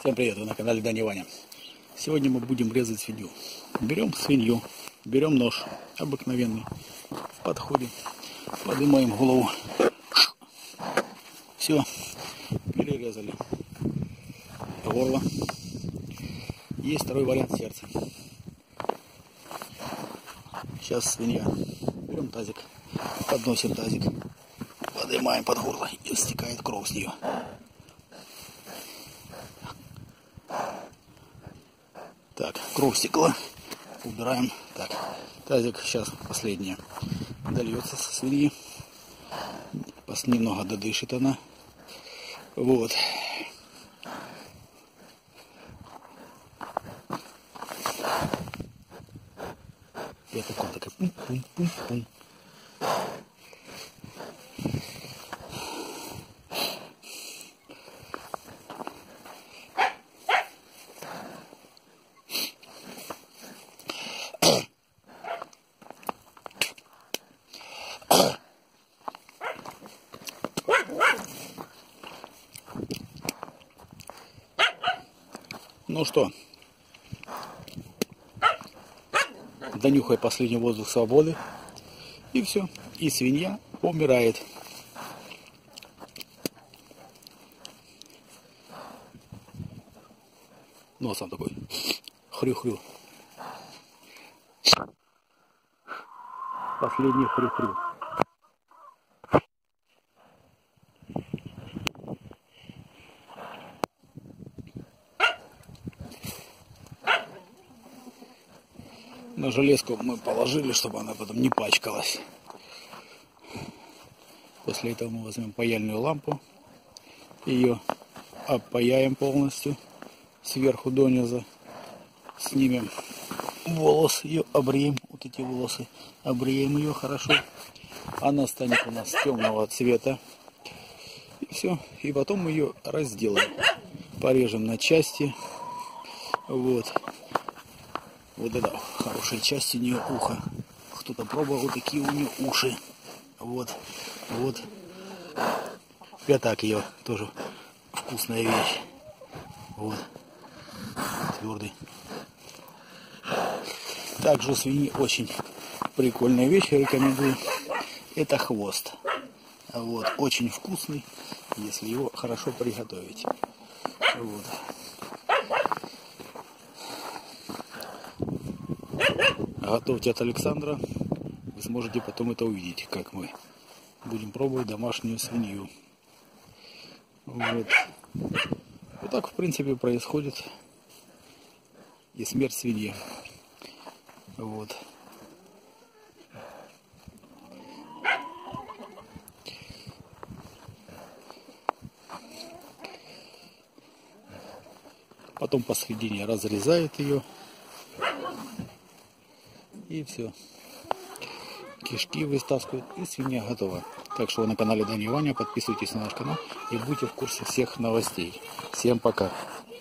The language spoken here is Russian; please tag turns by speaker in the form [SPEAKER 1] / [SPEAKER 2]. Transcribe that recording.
[SPEAKER 1] Всем привет, вы на канале Даня Ваня. Сегодня мы будем резать свинью. Берем свинью, берем нож обыкновенный, подходим, поднимаем голову. Все, перерезали горло. Есть второй вариант сердца. Сейчас свинья. Берем тазик, подносим тазик, поднимаем под горло и стекает кровь с нее. Так, кровь стекла, убираем. Так, тазик сейчас последнее дольется со свиньи. Немного додышит она. Вот. И это такая пум-пум-пум-пум. Ну что, донюхай последний воздух свободы, и все, и свинья умирает. Носом такой хрю-хрю. Последний хрю-хрю. На железку мы положили, чтобы она потом не пачкалась. После этого мы возьмем паяльную лампу, ее опаяем полностью сверху донизу, снимем волос, ее обреем, вот эти волосы, обреем ее хорошо, она станет у нас темного цвета, и все, и потом мы ее разделаем, порежем на части, вот. Вот это хорошая часть у нее уха. Кто-то пробовал, вот такие у нее уши. Вот, вот. Пятак ее тоже вкусная вещь. Вот. Твердый. Также у свиньи очень прикольная вещь, я рекомендую. Это хвост. Вот. Очень вкусный, если его хорошо приготовить. Вот. Готовьте от Александра, вы сможете потом это увидеть, как мы будем пробовать домашнюю свинью. Вот. Вот так, в принципе, происходит и смерть свиньи. Вот. Потом посередине разрезает ее. И все. Кишки вытаскивают, и свинья готова. Так что вы на канале Даня Ваня, подписывайтесь на наш канал и будьте в курсе всех новостей. Всем пока.